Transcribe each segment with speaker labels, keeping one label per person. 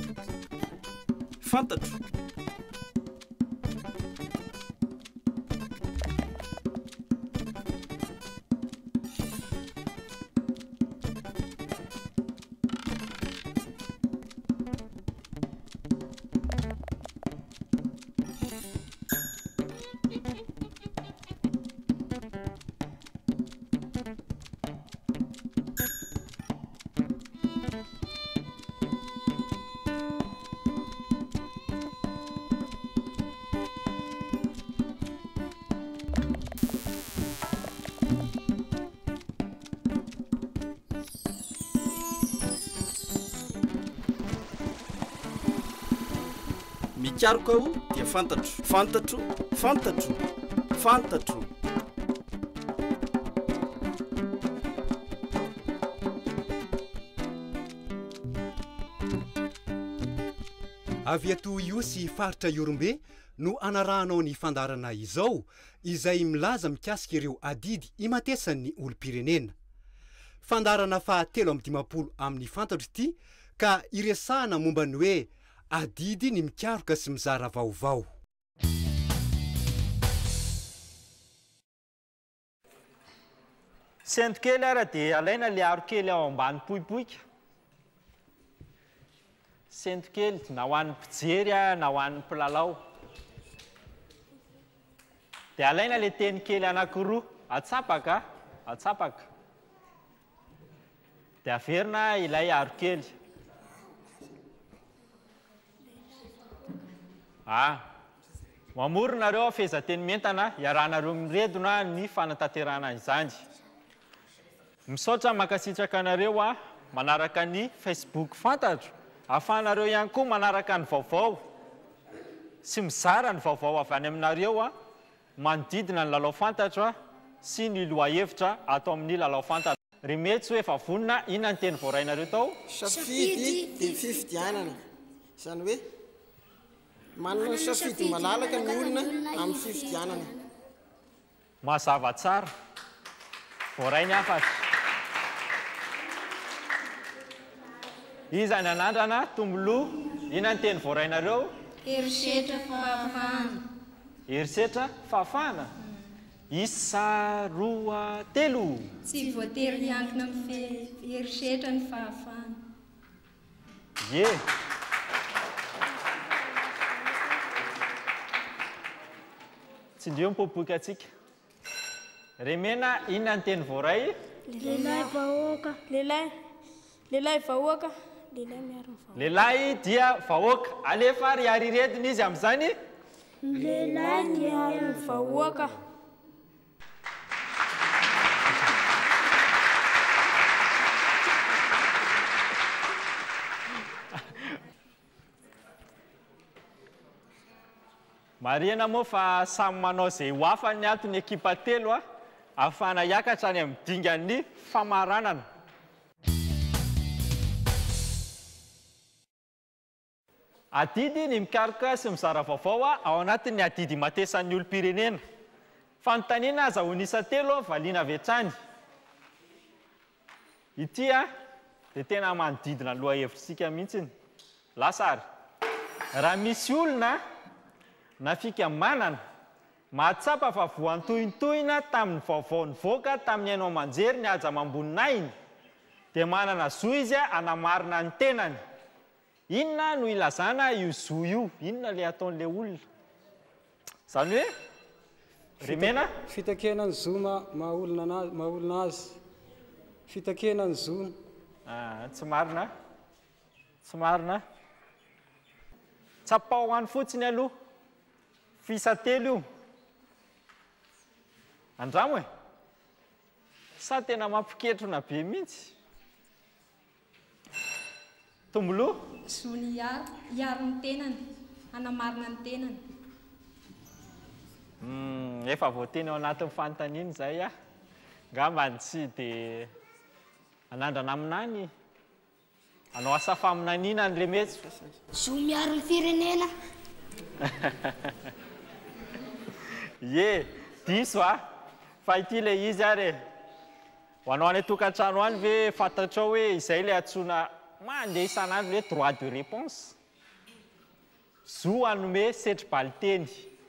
Speaker 1: fantatro. Mikaroka ao dia fantatro, fantatro, fantatro, fantatro.
Speaker 2: Avy ato io sy faritra Iorombe no anarahanao ny fandarana izao izay milaza mikasika ireo adidy imatesan'ny olom-pirenena. Fandarana fa 3 amin'ny fantatro ity ka iresahana momba ny hoe adidy ny mikaroka sy mizara vaovao.
Speaker 3: Sento kely ara dia alaina le aro kely ao ambany poipoika. Sento kely na ho an'ny mpijery na ho an'ny mpilalao. Dia alaina le teny kely anankiroa, atsapaka, atsapaka. Dia averina ilay aro kely. Mamorona reo fehezanteny mentana iaranareo miredona ny fanatanterahana izany. Misaotra makasitraka anareo manaraka ny Facebook fantatro, ahafahanareo ihany koa manaraka ny vaovao sy mizara ny vaovao avy any aminareo manodidina ny lalao fantatro sy ny lohahevitra atao amin'ny lalao fantatro. Remetsy hoe efa vonona inona ny teny voarainareo tao?
Speaker 4: Safidy dia fifidianana. Izany hoe manana safidy malalaka ny olona amin'ny fifidianana.
Speaker 3: Mazava tsara. Voarainy afatra. Iza ny anandrana tomboloha, inona ny teny voarainareo?
Speaker 5: Herisetra fahafahana.
Speaker 3: Herisetra fahafahana? Isa, roa, telo.
Speaker 5: Tsy voatery hiankina amin'ny herisetra ny fahafahana.
Speaker 3: Ye. Tsindrio mipopoka atsika. Remena, inona ny teny voaray?
Speaker 6: Lehilahy vahoaka. Lehilahy vahoaka. Lehilahy miaro vahoaka.
Speaker 3: Lehilahy dia vahoaka. Alefa ry ariredina izy amin'izany?
Speaker 6: Lehilahy miaro vahoaka.
Speaker 3: Marina moa fa samy manao izay ho hafa ny antony ekipa telo ahafahana hiakatra any amin'ny dingan'ny famaranana. Adidy ny mikaroka sy mizara vaovao ao anatin'ny adidy matesan'ny olom-pirenena. Fanontaniana azahoana isa telo valiana avy hatrany. Ity dia tena manodidina lohahevitsika mihitsiny. Lasary. Raha misy olona na fikamanana mahatsapa fa voantohintohina tamin'ny vaovao nivoaka tamin'ny haino aman-jery ny aja mambonin'ainy dia manana zo izy anamarina ny tenany. Inona no ilazana io zo io? Inona le ataon'ilay olona? Izany hoe remena
Speaker 7: fitakenany zo maha-olona azy. Fitakenany zo.
Speaker 3: Tsy marina. Tsy marina. Tsapao any fotsiny aloha. Fisa telo io. Andramo sa tena mampiketrona be mihitsy. Tomboloha?
Speaker 5: Zony hiaro ny tenany, anamarina ny tenany.
Speaker 3: Efa voateny ao anatin'ny fanontaniana izay ngamba tsy dia anandrana aminany. Anao asa faminaniana ny lemetsy.
Speaker 6: Zo miaro ny firenena.
Speaker 3: Ye, diso fa ity ilay izy ary. Ho anao any tokantrano any ve fantatrao hoe izay ilay antsoina mandeha isan'andro hoe droit de réponse. zo anome setry-baliteny.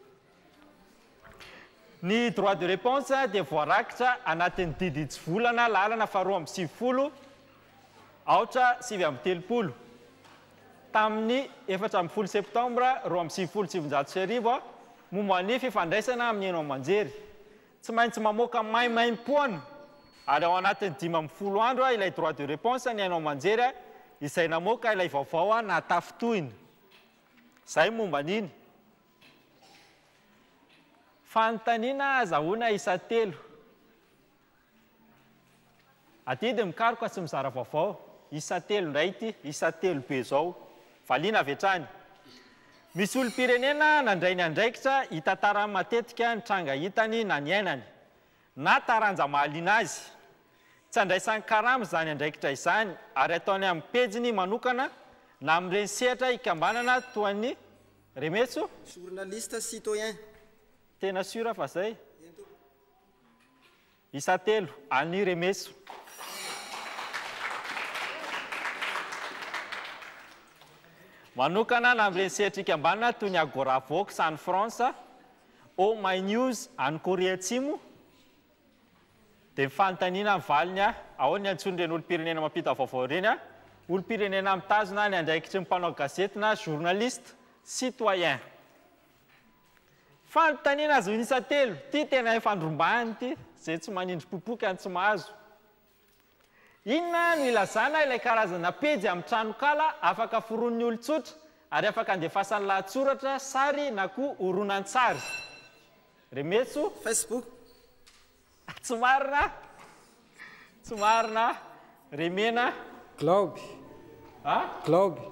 Speaker 3: Ny droit de réponse dia voarakitra anatin'ny didy tsy volana lalana fa 20 aotra 7 tamin'ny 14 septambra 2017 momba ny fifandraisana amin'ny haino aman-jery. Tsy maintsy mamoaka maimaim-poana ary ao anatin'ny 15 andro ilay droit de réponse ny haino aman-jery izay namoaka ilay vaovao na tafitohina. Zay momba niny. Fanontaniana azahoana isa telo. Atidy mikaroka sy mizara vaovao. Isa telo indray ity, isa telo be zao. Valiana avy hatrany. Misy olom-pirenena nandray ny andraikitra hitantara matetika ny tranga hitany na ny ainany, na taranja mahaliana azy. Tsy andraisan'ny karama izany andraikitra izany ary ataony amin'ny pejiny manokana na amin'ireny sehatra ikambanana toa ny Remetso.
Speaker 4: Journaliste citoyen.
Speaker 3: Tena sura fa zay. Isa telo any Remetso. Manokana na amin'ireny sehatra ikambanana toy ny Agora Vox any France, Oh My News any Korea Atsimo. Dia mifanontaniana amin'ny valiny ao ny antson'ireny olom-pirenena mampita vaovao ireny olom-pirenena mitazona ny andraikitry ny mpanao gazety na journaliste citoyen. Fanontaniana azo isa telo, ty tena efa andrombahany ty, zay tsy manindry-popoky any tsy mahazo. Inona no ilazana ilay karazana pejy amin'ny tranokala afaka foron'ny olon-tsotra ary afaka andefasan'ny lahatsoratra sary na koa horonan-tsary? Remetso.
Speaker 4: Facebook.
Speaker 3: Tsy marina. Tsy marina. Remena.
Speaker 7: Globe. Globe.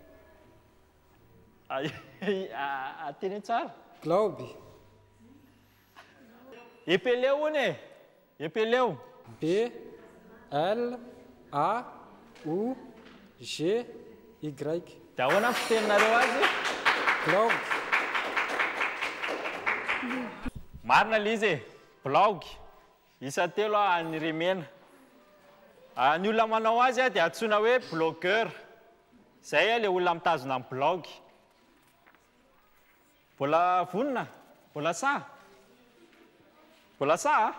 Speaker 3: Ateny tsara.
Speaker 7: Globe.
Speaker 3: Epeleo ony. Epeleo.
Speaker 7: B L A O G Y.
Speaker 3: Dia ahoana ny fiteninareo azy?
Speaker 7: Globe.
Speaker 3: Marina ilay izy blog. Isa telo any Remena. Ny olona manao azy dia antsoina hoe blogueur. Zay ilay olona mitazona amin'ny blog. Mbola vonona? Mbola sa? Mbola sa?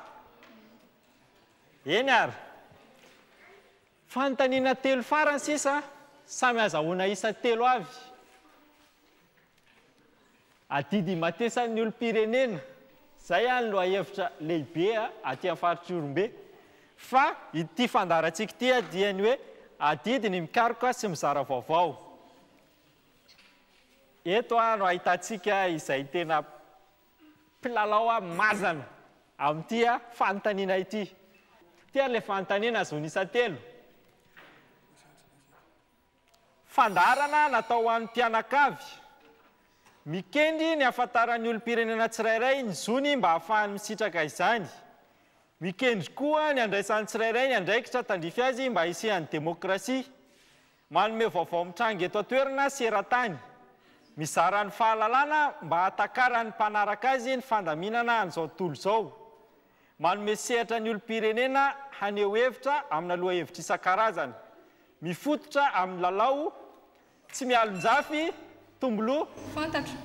Speaker 3: Eny ary. Fanontaniana telo farany sisa, samy azahoana isa telo avy. Adidy matesan'ny olom-pirenena. Zay any lohahevitra lehibe aty amin'ny faritra Orombe. Fa ity fandarantsika ity dia ny hoe adidy ny mikaroka sy mizara vaovao. Eto no ahitantsika izay tena mpilalao mazana amin'ity fanontaniana ity. Ity ilay fanontaniana azahoana isa telo. Fandarana natao an'ny mpianakavy. Mikendry ny ahafantaran'ny olom-pirenena tsirairay ny zony mba ahafahany misitraka izany. Mikendry koa ny andraisan'ny tsirairay ny andraikitra tandrify azy mba hisihan'ny demokrasia. Manome vaovao mitrangy eto an-toerana sy eran-tany. Mizara ny fahalalana mba hatakarany mpanaraka azy ny fandaminana an'izao tontolo izao. Manome sehatra ny olom-pirenena haneho hevitra amina lohahevitra isan-karazany. Mifototra amin'ny lalao, tsy mialon-jafy, tombolo.
Speaker 5: Fantatro.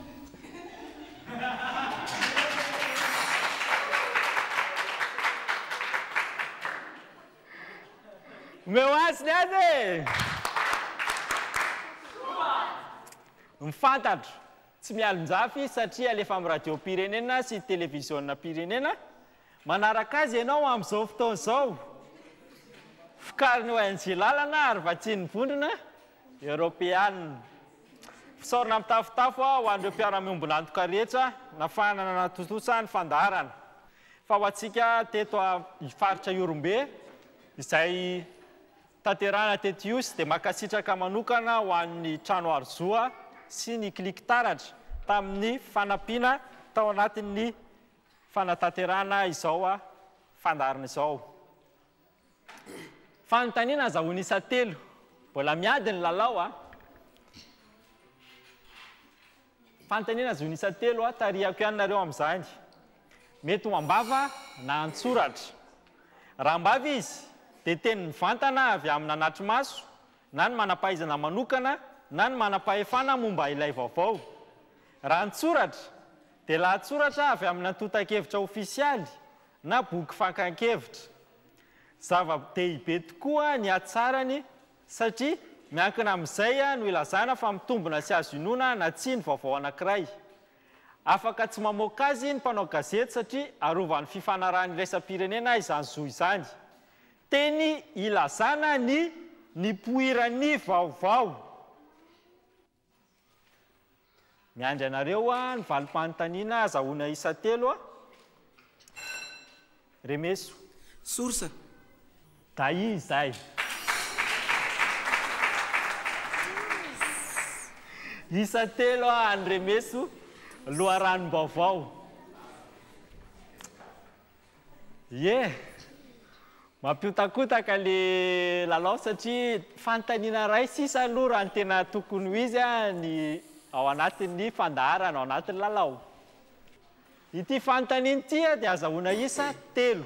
Speaker 3: Meu asiny azy! Mifantatro. Tsy mialon-jafy satria alefa amin'ny radio-pirenena sy televisionna pirenena. Manaraka azy ianao amin'izao fotoana izao. Fikariny ONG lalana ary vatsian'ny vondrona Europeanina. Fisaorana amin'ny tafotafo ho an'ireo mpiara-miombona antoka rehetra na fahanana natotosany fandarana. Fa ho antsika teto faritra Orombe izay tanterahana teto Iosy dia makasitraka manokana ho an'ny trano Arzoa sy ny kilikitaratra tamin'ny fanampiana tao anatin'ny fanatanterahana izao fandarana izao. Fanontaniana azahoana isa telo. Mbola miady ny lalao Fanontaniana azahoana isa telo tarihako ianareo amin'izany. Mety ho ambava na antsoratra. Raha ambava izy dia teny mivantana avy amin'ny anatry maso na ny manam-pahaizana manokana na ny manam-pahefana momba ilay vaovao. raha nitsoratra dia lahatsoratra avy amin'ny antotan-kevitra ofisialy na boky fankan-kevitra. Zava-dehibe tokoa ny atsarany satria miankina amin'izay no ilazana fa mitombona sy azo inoana na tsy ny vaovao anankiray. Afaka tsy mamoaka azy ny mpanao gazety satria arovan'ny fifanarahan'ny iraisam-pirenena izany zo izany. Teny ilazana ny nipoiran'ny vaovao. Miandry anareo ny valim-panontaniana azahoana isa 3 Remeso.
Speaker 4: Sorsa.
Speaker 3: Da izay. Isa 3 ny Remeso loharanom-baovao. Mampiotakotaka le lalao satria fanontaniana ray sisa aloha raha ny tena tokony ho izy ny ao anatin'ny fandaharana ao anatin'ny lalao. Ity fanontaniana ity dia azahoana isa 3.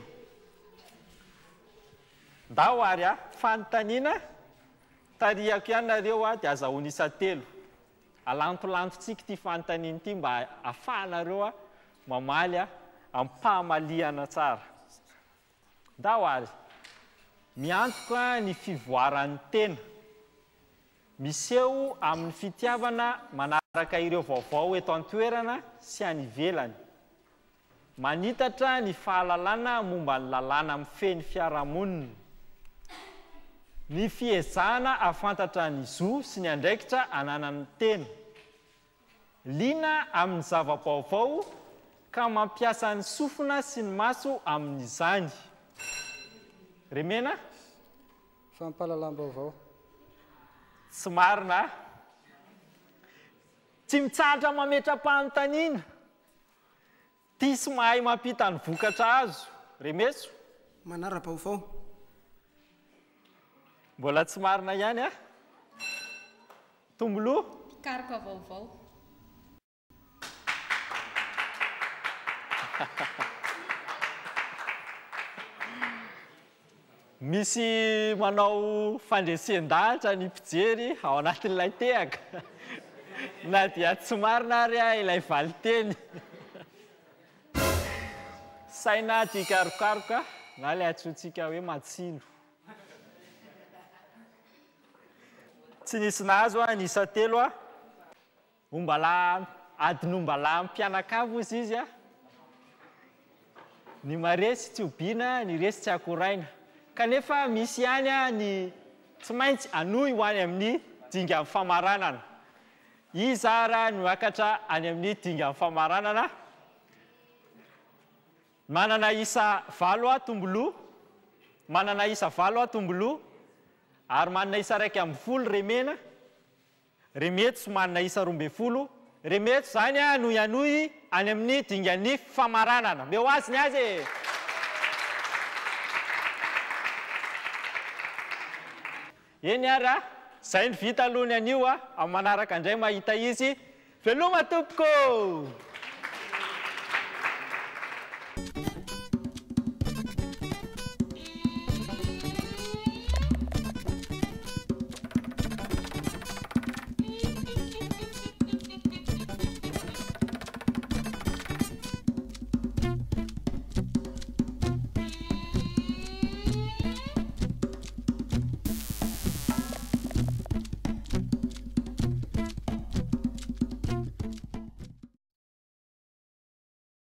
Speaker 3: Ndao ary fanontaniana tarihako ihany nareo dia azahoana isa 3. Alantolantontsika ity fanontaniana ity mba ahafahanareo mamaly amin'ny pahamalihana tsara. Ndao ary miantoka ny fivoaran'ny tena miseho amin'ny fitiavana manaraka ireo vaovao eto an-toerana sy any ivelany. Manitatra ny fahalalana momba ny lalàna mifeny fiarahamonina. Ny fiezahana afantatra ny zo sy ny andraikitra ananan'ny tena. Liana amin'ny zava-baovao ka mampiasa ny sofina sy ny maso amin'izany. Remena?
Speaker 7: Fampahalalam-baovao.
Speaker 3: Tsy marina. Tsy mitsahatra mametra-panontaniana. Tia sy mahay mampita ny vokatra azo. Remeso?
Speaker 4: Manara-baovao.
Speaker 3: Mbola tsy marina ihany Tombolo?
Speaker 5: Karoka vaovao.
Speaker 3: Misy manao fandresen-dahatra ny mpijery ao anatin'ilay tehaka. Na dia tsy marina ary ilay valiteny. Saina tia karokaroka na ilay antsointsika hoe matsilo. Tsy nisy nazo ny isa 3 adinombala mpianakavo izy ny maresy tsy obiana, ny resy tsy akoraina. Kanefa misy ihany ny tsy maintsy anoy ho any amin'ny dinga famaranana. Izara no akatra any amin'ny dinga famaranana. Manana isa 7 Tombolo. Manana isa 7 Tombolo. Ary manana isa 1 Remena. Remetso manana isa 12. Remetso zany no ianoy any amin'ny dingan'ny famaranana. Meo azy ny azy. Eny ary zay ny vita aloha ny anio amin'ny manaraka indray mahita izy. Veloma tompoko!